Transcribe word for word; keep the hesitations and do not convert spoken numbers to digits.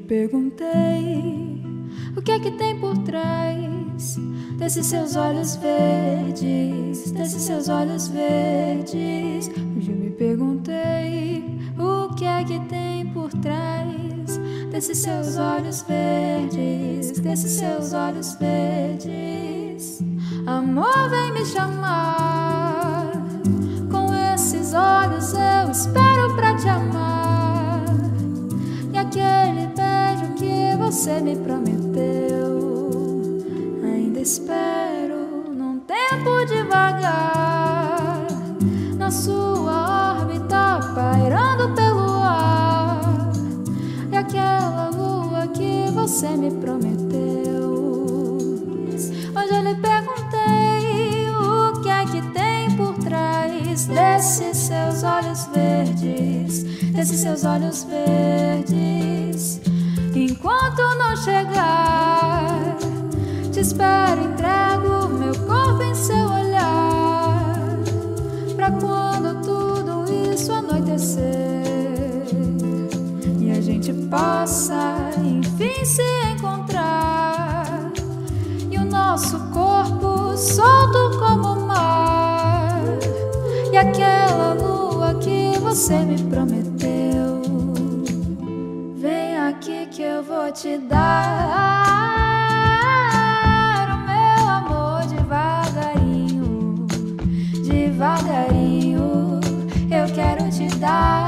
perguntei o que é que tem por trás desses seus olhos verdes, desses seus olhos verdes. Hoje eu me perguntei o que é que tem por trás desses seus olhos verdes, desses seus olhos verdes. Amor, vem me chamar, com esses olhos eu espero pra te amar. E aquele beijo que você me prometeu, ainda espero num tempo devagar, na sua órbita pairando pelo ar. E aquela lua que você me prometeu. Hoje eu lhe perguntei o que é que tem por trás desses seus olhos verdes, desses seus olhos verdes. Enquanto não chegar, te espero, entrego meu corpo em seu olhar, pra quando tudo isso anoitecer e a gente possa enfim se encontrar, e o nosso corpo solto como o mar, e aquela lua que você me prometeu. Vem aqui que eu vou te dar o meu amor devagarinho, devagarinho. Eu quero te dar